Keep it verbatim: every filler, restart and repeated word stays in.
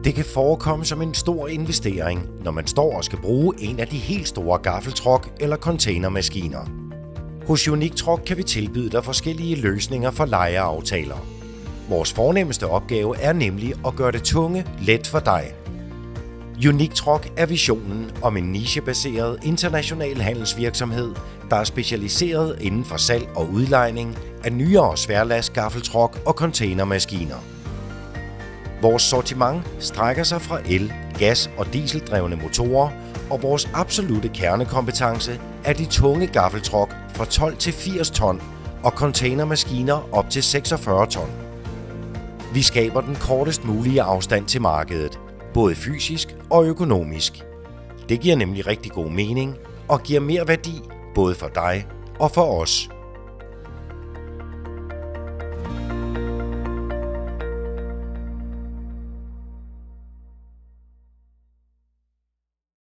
Det kan forekomme som en stor investering, når man står og skal bruge en af de helt store gaffeltruck eller containermaskiner. Hos Unique Truck kan vi tilbyde dig forskellige løsninger for lejeaftaler. Vores fornemmeste opgave er nemlig at gøre det tunge let for dig. Unique Truck er visionen om en nichebaseret international handelsvirksomhed, der er specialiseret inden for salg og udlejning af nyere sværlast, gaffeltruck og containermaskiner. Vores sortiment strækker sig fra el-, gas- og dieseldrevne motorer, og vores absolutte kernekompetence er de tunge gaffeltruck fra tolv til firs ton og containermaskiner op til seksogfyrre ton. Vi skaber den kortest mulige afstand til markedet, både fysisk og økonomisk. Det giver nemlig rigtig god mening og giver mere værdi både for dig og for os.